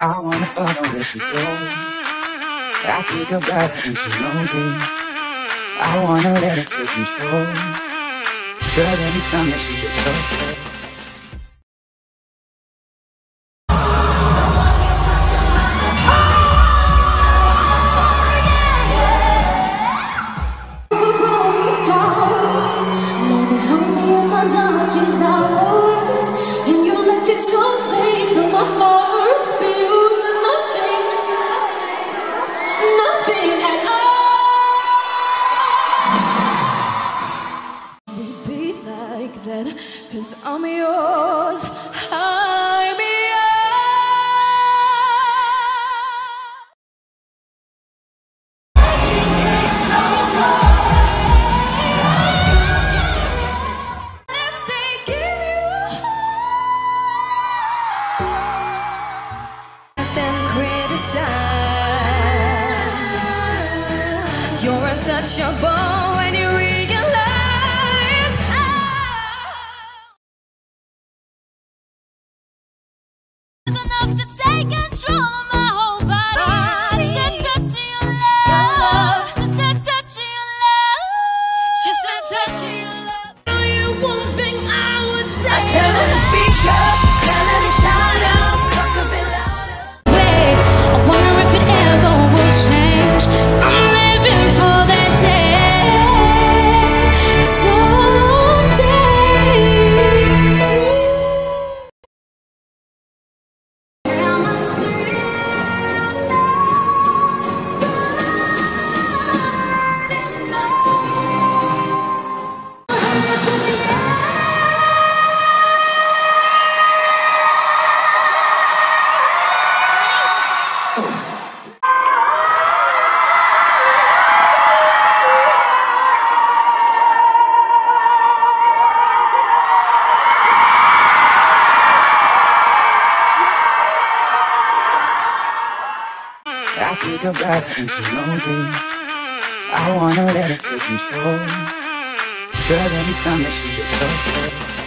I wanna follow where she goes. I think about her and she knows it. I wanna let her take control. Cause every time that she gets closer, cause I'm yours, I'm yours. If they give you hope, then criticize. You're untouchable when you realize enough to take control of my whole body. Just a touch of your love, just a touch of your love, just a touch of your love. Only one thing I would say, I tell her to speak up, tell her to shout out, talk a bit louder. Wait, I wonder if it ever will change. I'm living for that day, someday. I think about her and she knows it. I wanna let her take control. Cause every time that she gets closer,